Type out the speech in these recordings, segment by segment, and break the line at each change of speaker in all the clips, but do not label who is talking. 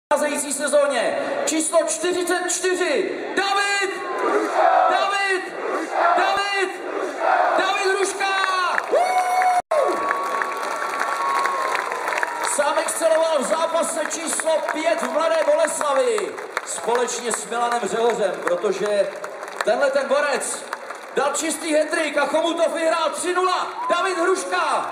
Nadcházející sezóně číslo 44 David Hruška! Sám exceloval v zápase číslo 5 v Mladé Boleslavi společně s Milanem Řehořem, protože tenhle ten borec dal čistý hat-trick a Chomutov vyhrál 3-0. David Hruška!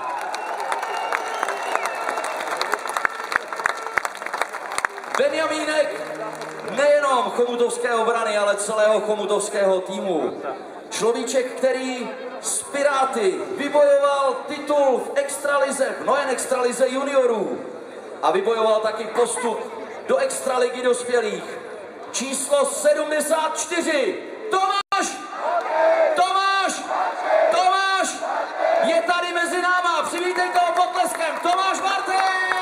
Benjamínek nejenom chomutovské obrany, ale celého chomutovského týmu. Človíček, který s Piráty vybojoval titul v extralize, v nejen extralize juniorů a vybojoval taky postup do extraligy dospělých. Číslo 74, Tomáš je tady mezi náma, přivítejte ho potleskem, Tomáš Bartejs!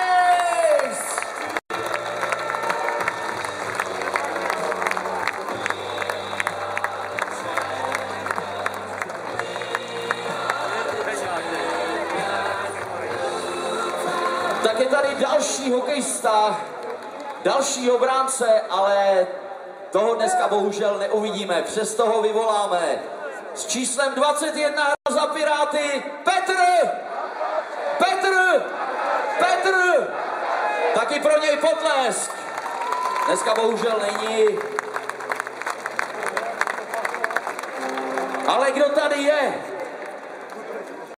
Tak je tady další hokejista, další obránce, ale toho dneska bohužel neuvidíme, přesto ho vyvoláme. S číslem 21 hra za Piráty Petr! Taky pro něj potlesk. Dneska bohužel není. Ale kdo tady je?